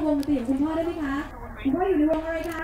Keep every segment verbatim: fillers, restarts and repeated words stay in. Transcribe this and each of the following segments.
งดนตรีของคุณพ่อได้ไหมคะคุณพ่ออยู่ในวงอะไรคะ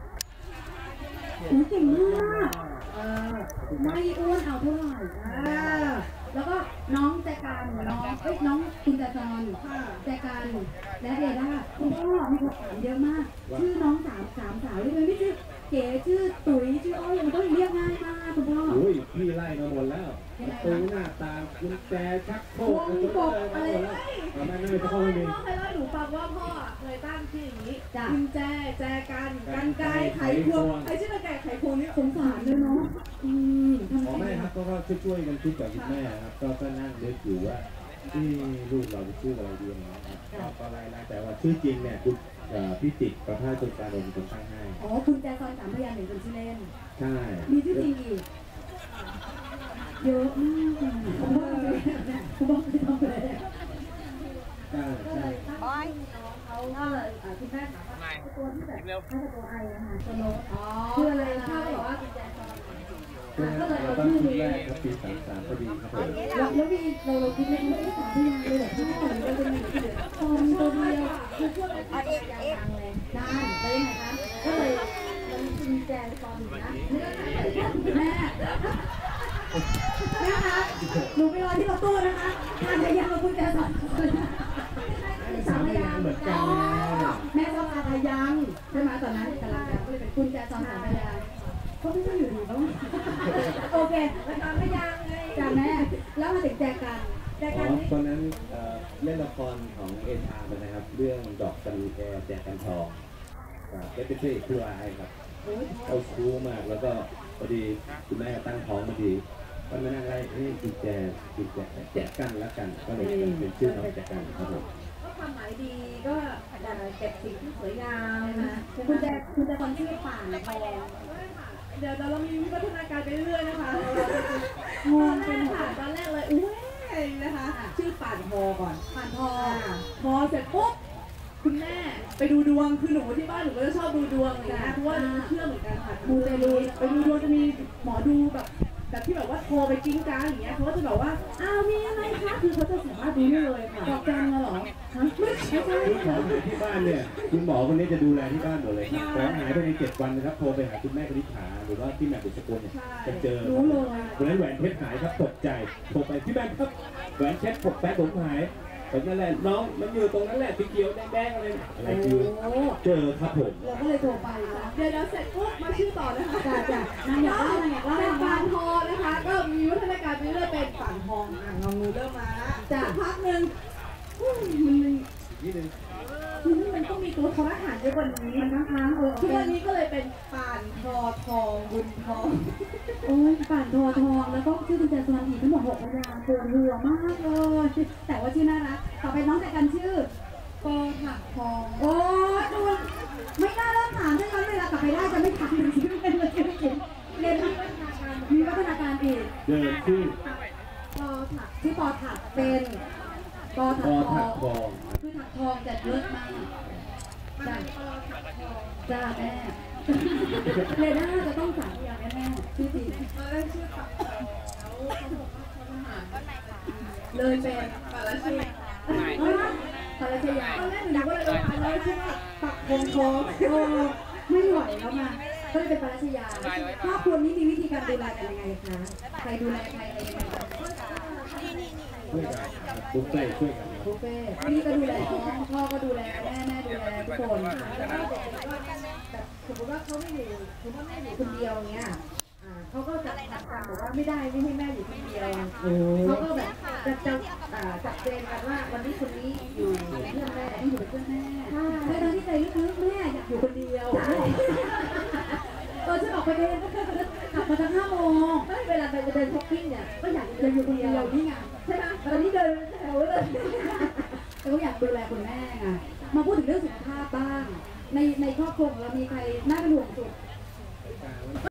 เก่งมากไม่อ้วนเอาเท่าไหร่แล้วก็น้องแจกันน้องเอ้ยน้องคุณแจซอนแจกันและเดด้าคุณพ่อมีคนถามเยอะมากชื่อน้องสามสามสาวเลยไม่ชื่อเก๋ชื่อตุ๋ยชื่ออ้อยมันก็เรียกง่ายมากคุณพ่ออุ้ยพี่ไล่มาหมดแล้วตูหน้าตาคุณแจชักโคกวงกบอะไรไม่ไม่ไม่พ่อไม่มีพ่อเคยเล่าหนูฟังว่าพ่อเคยตั้งชื่ออย่างนี้คุณแจแจกันกันไกไขควงไอชื่อกันไกไขควงนี่สงสารเลยเนาะอืมอ๋อไม่ครับก็ช่วยกันคิดกับคุณแม่ครับก็ก็นั่งเลือกอยู่ว่าที่ลูกเราจะชื่ออะไรดีนะครับก็ไล่ไล่แต่ว่าชื่อจริงเนี่ยคุณพี่ติดประภาสจนการลงคนตั้งให้อ๋อคุณแจซอนสามพยานหนึ่งคนชื่อเล่นใช่มีชื่อจริงอีกเยอะมากผมบอกเลยผมบอกไม่ต้องเลยใช่ใช่เขาก็เลยคุณแม่ถามว่าตัวที่แบบถ้าจะตัวไอนะคะตัวโน้ตคืออะไรถ้าบอกว่าคุณแจซอนก็เลยเอาชื่อนี้ปีสามสามพอดีครับผมแล้วแล้วมีเราเราคิดไม่ได้สามพยานเลยแบบที่คนก็จะมีตอนตัวเดียวคือพวกอะไรอย่างเลยได้ได้ยังไงคะก็เลยมันมีแจนตอนอยู่นะแม่แม่คะหนูไปรอที่รถตู้นะคะทานพยานกับคุณแจสอนคนสามพยานเหมือนกันแม่ก็พาพยานใช่ไหมตอนนั้นกำลังก็เลยเป็นคุณแจสอนสามพยานเขาไม่ต้องอยู่ดีบ้างโอเคแล้วตามพยานไงจ้าแม่แล้วมาถึงแจกันแจกันตอนนั้นเล่นละครของเอชาร์นะครับเรื่องดอกกันแกแจกันทองได้เป็นพระเอกคู่ร้ายครับเอาชู้มากแล้วก็พอดีคุณแม่ตั้งท้องพอดีก็มานั่งไล่นี่จีแจจีแจแจกกันแล้วกันก็เลยเป็นชื่อน้องแจกกันครับผมก็ความหมายดีก็เก็บสิ่งที่สวยงามนะคุณแจคุณแจคนชื่อป่านทองเดี๋ยวเรามีวิวัฒนาการไปเรื่อยๆนะคะตอนแรกค่ะตอนแรกเลยอุ้ยนะคะชื่อป่านทอก่อนป่านทอพอเสร็จปุ๊บคุณแม่ไปดูดวงคือหนูที่บ้านหนูก็จะชอบดูดวงเลยนะเพราะว่าเชื่อเหมือนกันค่ะดูไปดูไปดูดวงจะมีหมอดูแบบแบบที่แบบว่าโทรไปกิ้งก้างอย่างเงี้ยเขาก็จะบอกว่าอ้าวมีอะไรคะคือเขาจะสามารถดูได้เลยค่ะบอกจังเหรอฮะไม่ใช่คุณหมอหายที่บ้านเนี่ยคุณหมอคนนี้จะดูแลที่บ้านหมดเลยครับหายไปในเจ็ดวันนะครับโทรไปหาคุณแม่คณิษฐาหรือว่าที่แม่บุษกลเนี่ยจะเจอรู้เลยวันนั้นแหวนเพชรหายครับตกใจโทรไปที่แม่ครับแหวนเพชรผมแป๊บผมหายแต่นั่นแหละน้องมันอยู่ตรงนั้นแหละสีเขียวแดงๆอะไรอะไรคือเจอครับผมเราก็เลยโทรไปเดี๋ยวเราเสร็จปุ๊บมาชื่อต่อนะคะจ้าจ้านางอยากเล่านางอยากเล่าเป็นป่านทองนะคะก็มีวัฒนาการไปเรื่อยเป็นป่านทองอ่างงงูเริ่มมาจ้าพักหนึ่งมันนิดนึงมันต้องมีตัวทออาหารเยอะกว่านี้มันค้างๆเออทุกวันนี้ก็เลยเป็นป่านทอทองบุญทองโอ้ยป่านทอทองแล้วก็ชื่อคุณแจซอนอีกทั้งหมดหกพยางค์ปวดหัวมากเลยแต่ว่าชื่อน่ารักต่อไปน้องแจกันชื่อปอถักทองโอ้ยดูไม่น่าเริ่มถามถ้าย้อนเวลากลับไปได้จะไม่ถามถึงชื่อเป็นเลยไม่กินเรียนมีวัฒนาการมีวัฒนาการอีกเดินชื่อปอถักที่ปอถักเป็นปอถักทองคือถักทองแต่เลิศมากจ้าจ้าแม่เรน่าจะต้องสั่งอย่างแม่ชื่อจริงชื่อปักเลยเป็นปาราชีปาราชยาตอนแรกหนูก็เลยอ่านเลยชื่อว่าปักพงทองโอ้ไม่ไหวแล้วมาก็เลยเป็นปาราชยาครอบครัวนี้มีวิธีการดูแลกันยังไงคะใครดูแลใครอะไรยังไงช่วยกันบุฟเฟ่ช่วยกันบุฟเฟ่พี่ก็ดูแลน้องพ่อก็ดูแลแม่แม่ดูแลทุกคนแล้วก็เด็กก็แบบสมมติว่าเขาไม่อยู่สมมติว่าแม่อยู่คนเดียวเงี้ยเขาก็จะทำการบอกว่าไม่ได้ไม่ให้แม่อยู่คนเดียวเขาก็แบบจะจะจัดเจนกันว่าวันนี้คนนี้อยู่เพื่อนแม่ที่อยู่เป็นเพื่อนแม่ใช่ตอนที่ใจลึกๆแม่อยากอยู่คนเดียวเออฉันออกไปเดินกลับมาทั้งห้าโมงเวลาไปเดินช้อปปิ้งเนี่ยก็อยากจะอยู่คนเดียวนี่ไงใช่ไหมตอนนี้เดินแถวเลยเขาอยากดูแลคุณแม่ไงมาพูดถึงเรื่องสุขภาพบ้างในในครอบครัวเรามีใครน่าเป็นห่วงสุด